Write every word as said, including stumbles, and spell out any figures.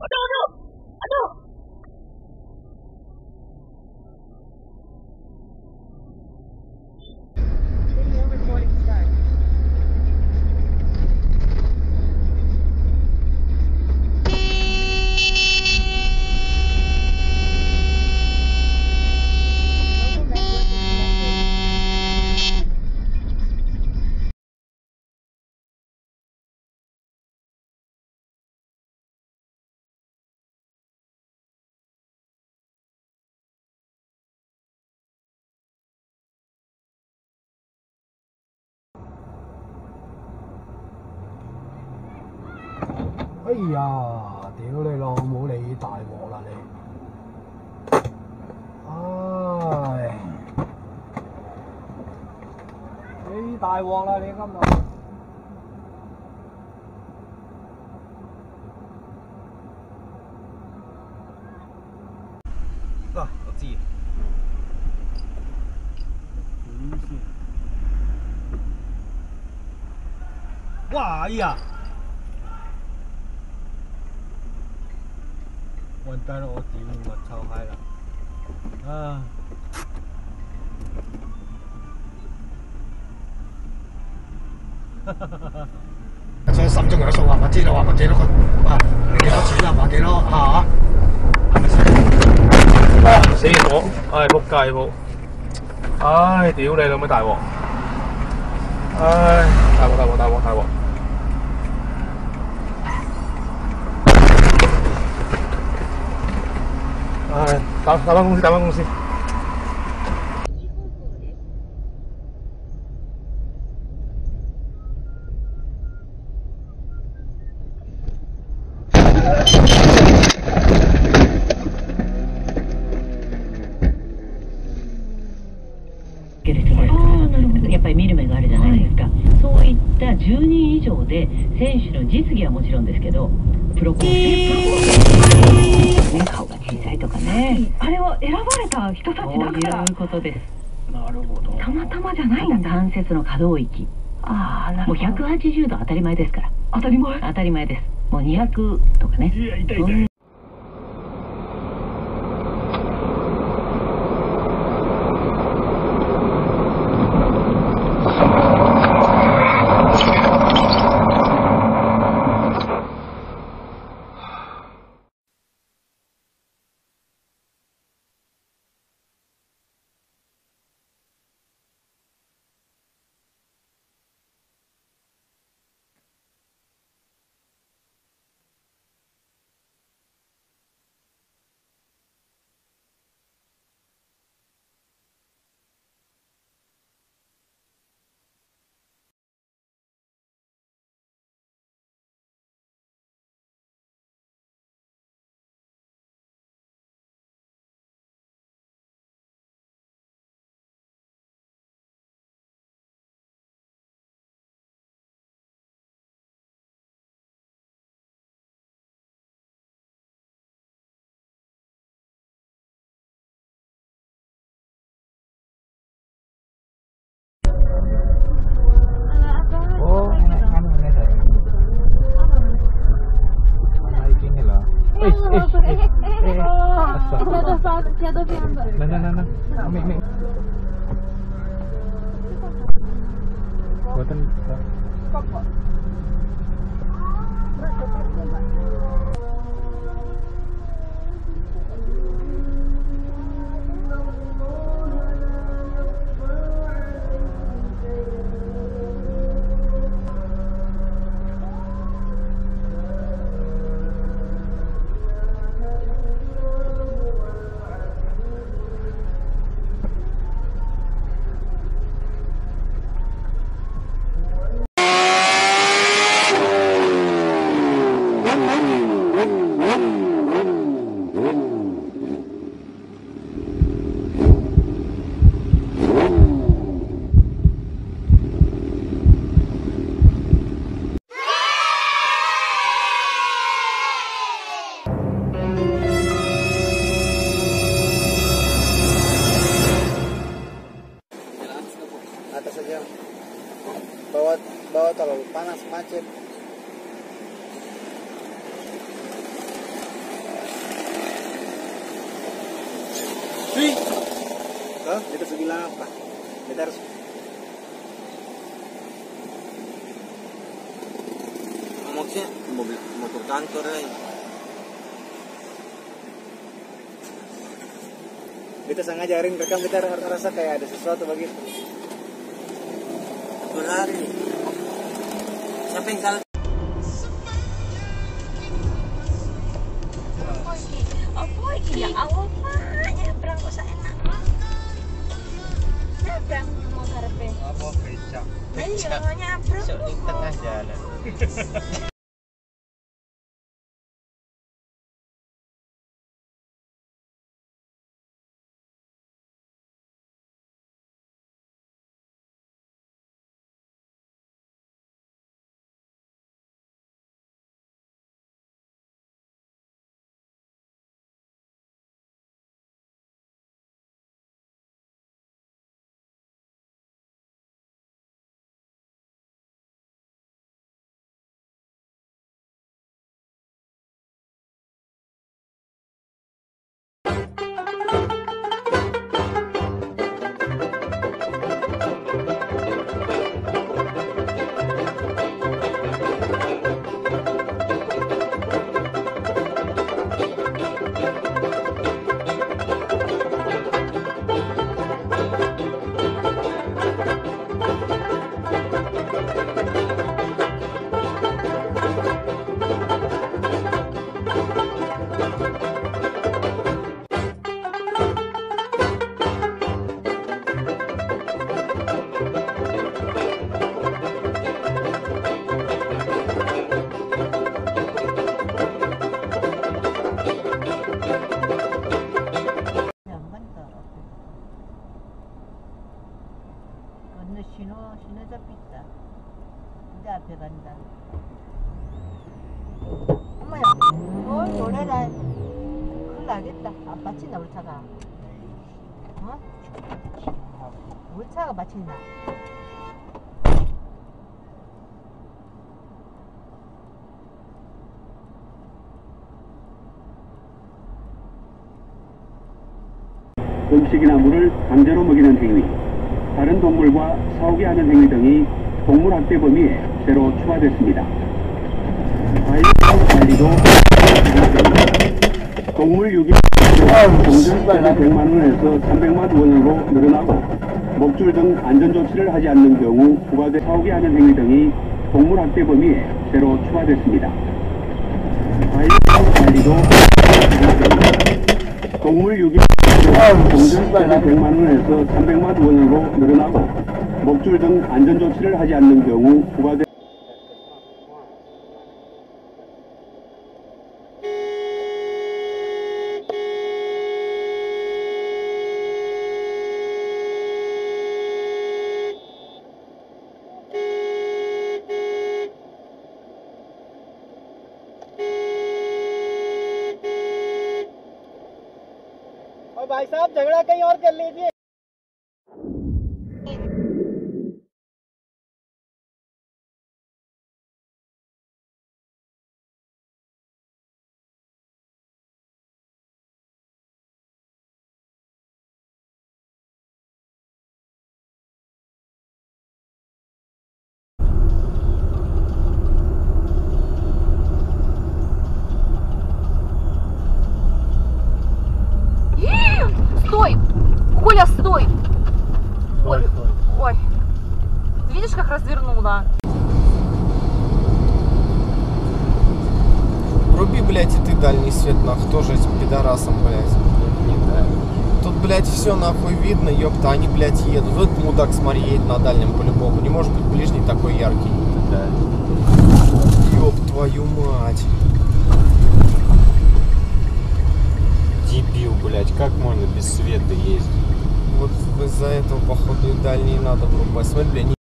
哎呀！屌你老母，你大鑊啦你！唉，你大鑊啦你今日！嗱，我知。點先？哇！哎呀！ 完蛋了，我屌，我超嗨啦！啊！所以心中有數啊，咪知道話咪幾多個啊？幾多錢啊？話幾多嚇？係咪先？啊！死我！唉，仆街仆！唉，屌你老味大鑊！唉，大鑊大鑊大鑊大鑊！ 唉，打打翻公司，打翻公司。 やっぱり見る目があるじゃないですか。そういったじゅうにん以上で選手の実技はもちろんですけど、プロコンね、顔が小さいとかね。あれは選ばれた人たちだから。そういうことです。なるほど。たまたまじゃないんだ。関節の可動域。ああ、なるほど。もうひゃくはちじゅうど当たり前ですから。当たり前。当たり前です。もうにひゃくとかね。いや、痛い痛い。Nah, nah, nah, nah. Ambil, ambil. Buatan. Pokok. Hah? Kita harus bilang apa? Kita harus maksudnya mobil motor kantor ya. Kita sengajarin rekam, kita rasa kayak ada sesuatu begitu. Berlari. Siapa yang salah? Apa iki ya Allah Pak, nyebrang kok sak enak mah. Nyebrang mau karepe. Apa becak? Iya, nyebrang kok. Di tengah jalan. 신호, 신호 잡혔다. 이제 앞에 간다. 엄마야, 뭘 노래라. 큰일 나겠다. 아, 마친다, 우리 차가. 어? 우리 차가 마친다. 음식이나 물을 강제로 먹이는 행위, 다른 동물과 싸우게 하는 행위 등이 동물학대 범위에 새로 추가됐습니다. 관리도 동물 유기 동전가가 백만 원에서 삼백만 원으로 늘어나고 목줄 등 안전조치를 하지 않는 경우 부과돼 싸우게 하는 행위 등이 동물학대 범위에 새로 추가됐습니다. 관리도 동물 유기 동전가가 백만 원에서 삼백만 원으로 늘어나고 목줄 등 안전조치를 하지 않는 경우 부과돼 भाई साहब झगड़ा कहीं और कर लीजिए। Стой! Коля, стой! Ой, Ой, ой. Ты видишь, как развернула? Вруби, блядь, и ты дальний свет, нахуй, тоже этим пидорасом, блядь. не знаю. Тут, блядь, все нахуй видно, ёпта, они, блядь, едут. Вот этот мудак, смотри, едет на дальнем по-любому. Не может быть ближний такой яркий. Да. Ёб твою мать. Дебил, блядь, как можно без света ездить? Вот из-за этого, походу, и дальние надо врубать. Смотри, блядь,